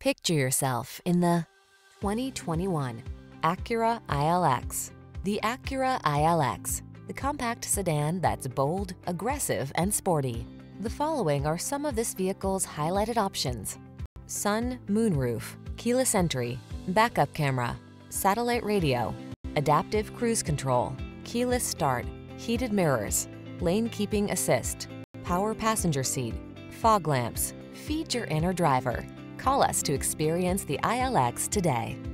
Picture yourself in the 2021 Acura ILX. The Acura ILX, the compact sedan that's bold, aggressive, and sporty. The following are some of this vehicle's highlighted options: sun, moonroof, keyless entry, backup camera, satellite radio, adaptive cruise control, keyless start, heated mirrors, lane keeping assist, power passenger seat, fog lamps. Feed your inner driver. Call us to experience the ILX today.